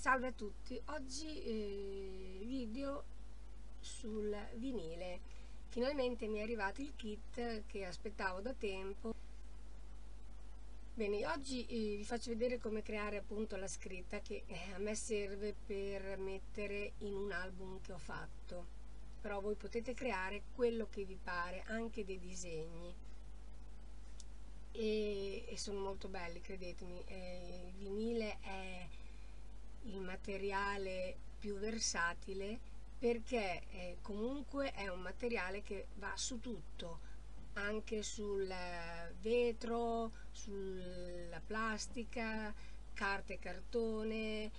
Salve a tutti, oggi video sul vinile. Finalmente mi è arrivato il kit che aspettavo da tempo. Bene, oggi vi faccio vedere come creare appunto la scritta che a me serve per mettere in un album che ho fatto, però voi potete creare quello che vi pare, anche dei disegni. E sono molto belli, credetemi. Il vinile è il materiale più versatile perché comunque è un materiale che va su tutto, anche sul vetro, sulla plastica, carta e cartone,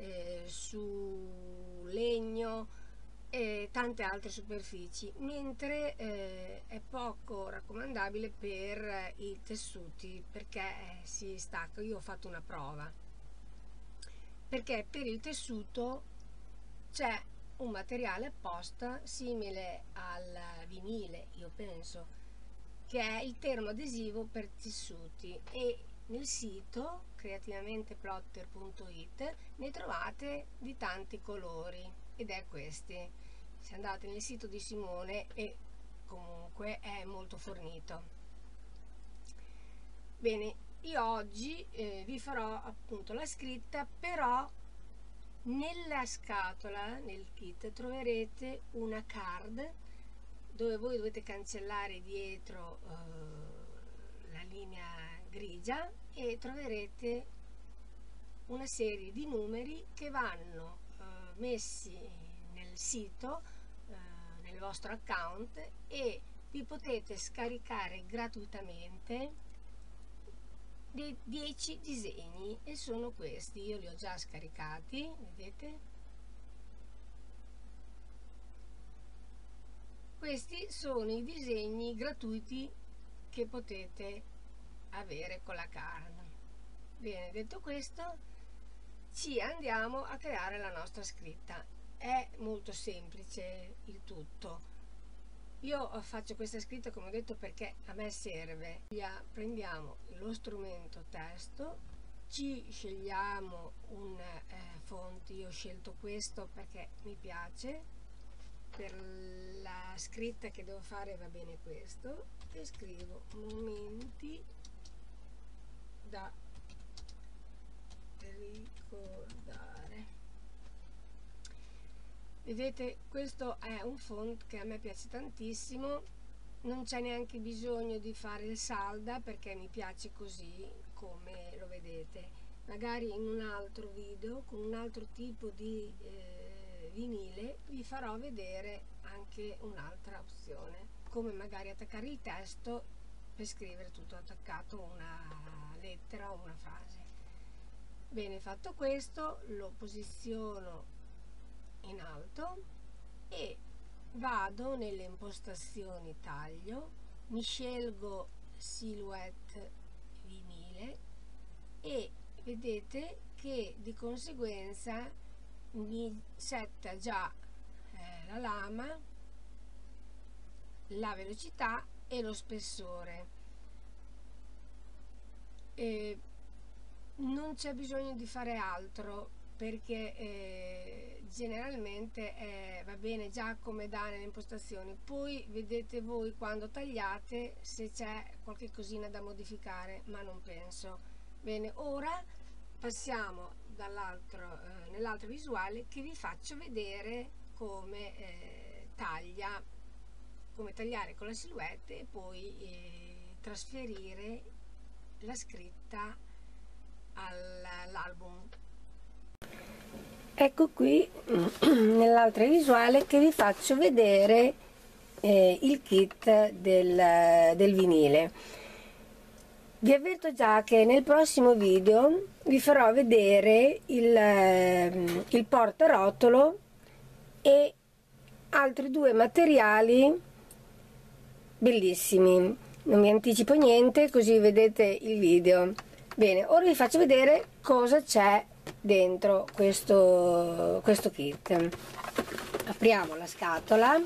su legno e tante altre superfici, mentre è poco raccomandabile per i tessuti perché si stacca. Io ho fatto una prova, perché per il tessuto c'è un materiale apposta simile al vinile, io penso, che è il termoadesivo per tessuti, e nel sito creativamenteplotter.it ne trovate di tanti colori, ed è questi. Se andate nel sito di Simone, e comunque è molto fornito. Bene, io oggi vi farò appunto la scritta, però nella scatola, nel kit, troverete una card dove voi dovete cancellare dietro la linea grigia, e troverete una serie di numeri che vanno messi nel sito, nel vostro account, e vi potete scaricare gratuitamente dei 10 disegni, e sono questi. Io li ho già scaricati, vedete? Questi sono i disegni gratuiti che potete avere con la card. Bene, detto questo, ci andiamo a creare la nostra scritta. È molto semplice il tutto. Io faccio questa scritta, come ho detto, perché a me serve. Prendiamo lo strumento testo, ci scegliamo un font. Io ho scelto questo perché mi piace. Per la scritta che devo fare va bene questo, e scrivo momenti da ricordare. Vedete, questo è un font che a me piace tantissimo, non c'è neanche bisogno di fare il salda perché mi piace così come lo vedete. Magari in un altro video con un altro tipo di vinile vi farò vedere anche un'altra opzione, come magari attaccare il testo per scrivere tutto attaccato, una lettera o una frase. Bene, fatto questo, lo posiziono in alto e vado nelle impostazioni taglio, mi scelgo silhouette vinile, e vedete che di conseguenza mi setta già la lama, la velocità e lo spessore. Non c'è bisogno di fare altro, perché generalmente va bene già come dà nelle impostazioni. Poi vedete voi quando tagliate se c'è qualche cosina da modificare, ma non penso. Bene, ora passiamo nell'altra visuale, che vi faccio vedere come tagliare con la silhouette e poi trasferire la scritta all'album. Ecco qui nell'altra visuale che vi faccio vedere il kit del vinile. Vi avverto già che nel prossimo video vi farò vedere il portarotolo e altri due materiali bellissimi. Non vi anticipo niente, così vedete il video. Bene, ora vi faccio vedere cosa c'è dentro questo kit. Apriamo la scatola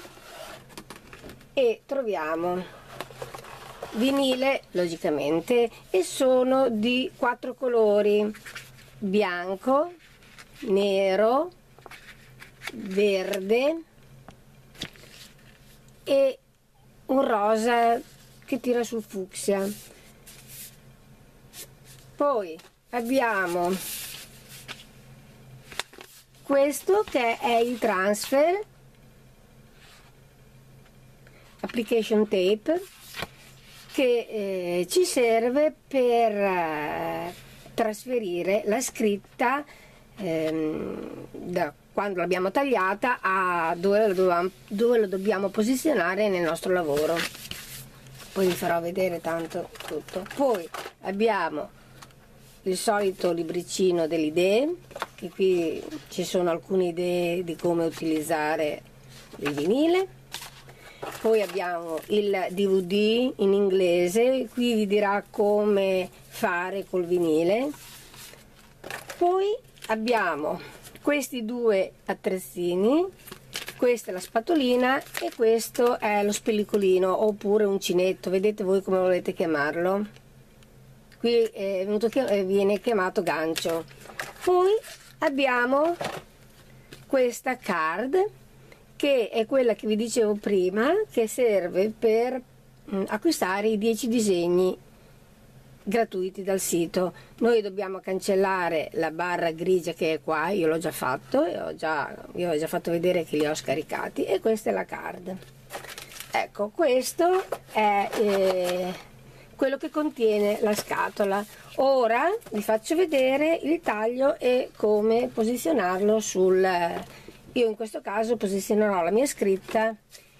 e troviamo vinile, logicamente, e sono di 4 colori: bianco, nero, verde e un rosa che tira sul fucsia. Poi abbiamo questo che è il transfer application tape, che ci serve per trasferire la scritta da quando l'abbiamo tagliata a dove lo dobbiamo posizionare nel nostro lavoro. Poi vi farò vedere tanto tutto. Poi abbiamo il solito libricino delle idee, che qui ci sono alcune idee di come utilizzare il vinile. Poi abbiamo il DVD in inglese, qui vi dirà come fare col vinile. Poi abbiamo questi due attrezzini, questa è la spatolina e questo è lo spellicolino oppure uncinetto, vedete voi come volete chiamarlo. Qui viene chiamato gancio. Poi abbiamo questa card, che è quella che vi dicevo prima, che serve per acquistare i 10 disegni gratuiti dal sito. Noi dobbiamo cancellare la barra grigia che è qua, io l'ho già fatto, vi ho già fatto vedere che li ho scaricati, e questa è la card. Ecco, questo è quello che contiene la scatola. Ora vi faccio vedere il taglio e come posizionarlo io in questo caso posizionerò la mia scritta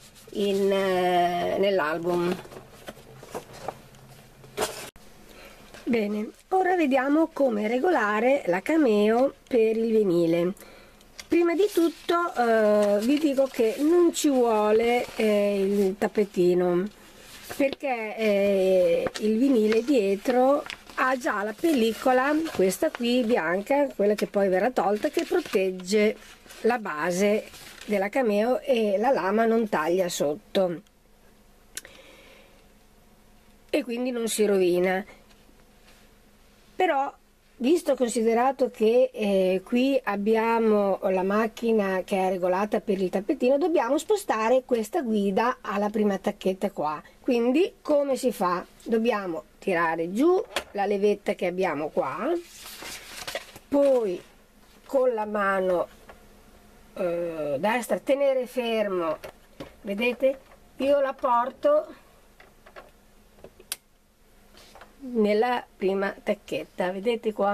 nell'album. Bene, ora vediamo come regolare la cameo per il vinile. Prima di tutto vi dico che non ci vuole il tappetino, perché il vinile dietro ha già la pellicola, questa qui bianca, quella che poi verrà tolta, che protegge la base della cameo e la lama non taglia sotto e quindi non si rovina. Però, visto considerato che qui abbiamo la macchina che è regolata per il tappetino, dobbiamo spostare questa guida alla prima tacchetta qua. Quindi come si fa? Dobbiamo tirare giù la levetta che abbiamo qua, poi con la mano destra tenere fermo, vedete? Io la porto nella prima tacchetta, vedete qua?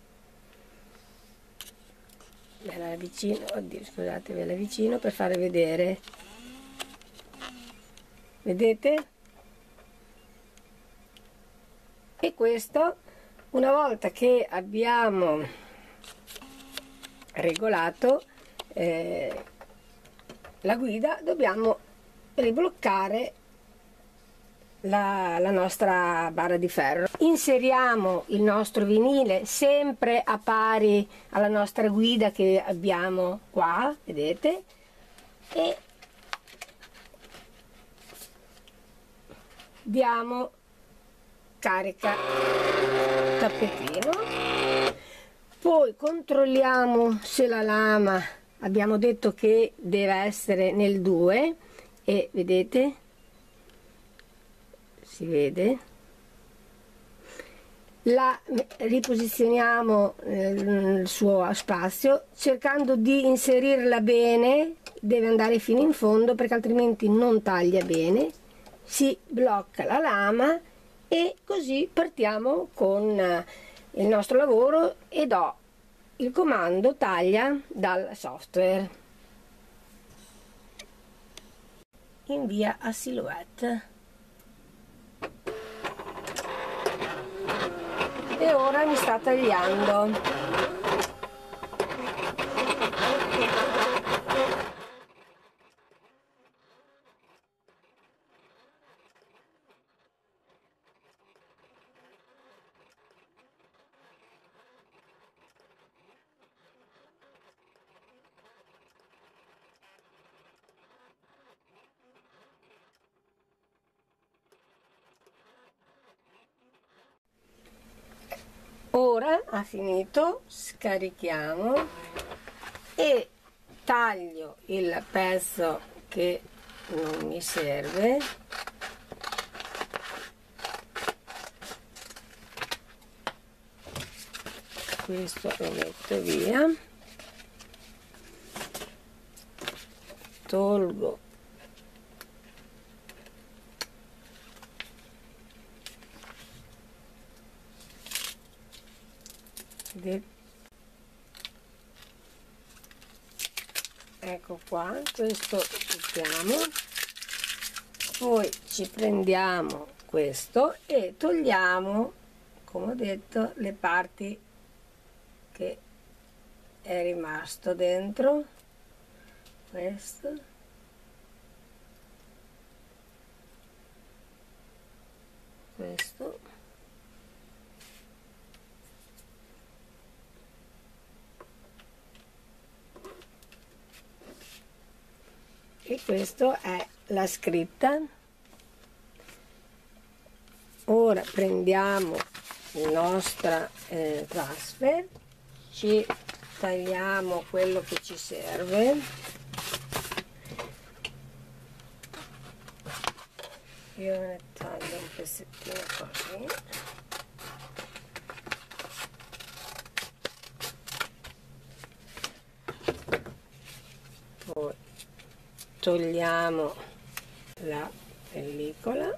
Ve la avvicino, oddio scusate, ve la avvicino per fare vedere, vedete? E questo, una volta che abbiamo regolato la guida, dobbiamo ribloccare la nostra barra di ferro. Inseriamo il nostro vinile sempre a pari alla nostra guida che abbiamo qua, vedete, e diamo carica tappetino. Poi controlliamo se la lama, abbiamo detto che deve essere nel 2 e vedete, si vede, la riposizioniamo nel suo spazio cercando di inserirla bene, deve andare fino in fondo perché altrimenti non taglia bene, si blocca la lama e così partiamo con il nostro lavoro e do il comando taglia dal software. Invia a silhouette. E ora mi sta tagliando. Ora ha finito, scarichiamo e taglio il pezzo che non mi serve, questo lo metto via, tolgo ecco qua, questo mettiamo, poi ci prendiamo questo e togliamo, come ho detto, le parti che è rimasto dentro, questo, questo, e questo è la scritta. Ora prendiamo il nostro transfer, ci tagliamo quello che ci serve, io ne taglio un pezzettino così, poi togliamo la pellicola,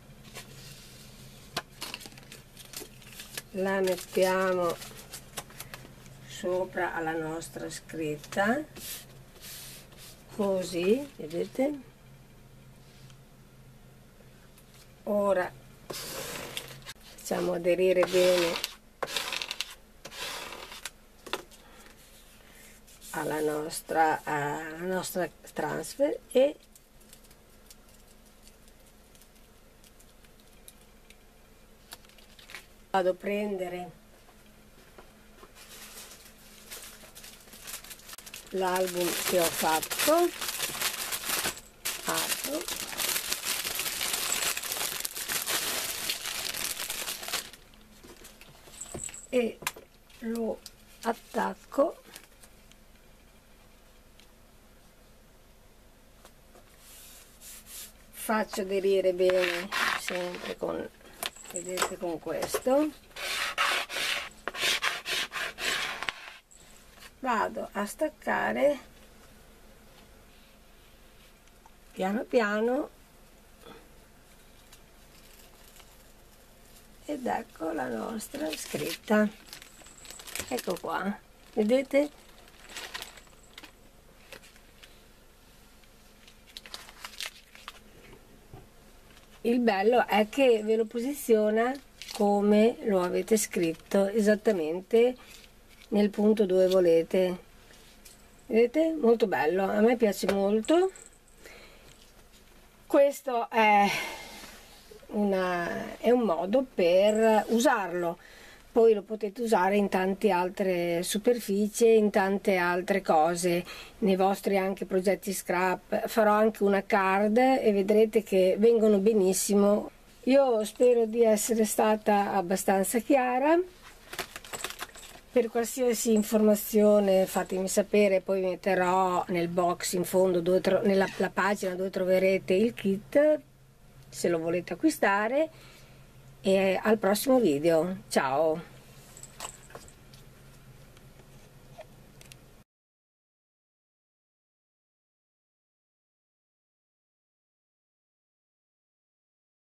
la mettiamo sopra alla nostra scritta, così, vedete? Ora facciamo aderire bene alla nostra transfer e vado a prendere l'album che ho fatto, apro, e lo attacco faccio aderire bene sempre con, vedete, con questo, vado a staccare piano piano ed ecco la nostra scritta, ecco qua, vedete? Il bello è che ve lo posiziona come lo avete scritto, esattamente nel punto dove volete, vedete? Molto bello, a me piace molto. Questo è un modo per usarlo, poi lo potete usare in tante altre superfici, in tante altre cose, nei vostri anche progetti scrap. Farò anche una card e vedrete che vengono benissimo. Io spero di essere stata abbastanza chiara. Per qualsiasi informazione fatemi sapere, poi metterò nel box in fondo nella la pagina dove troverete il kit se lo volete acquistare, e al prossimo video, ciao!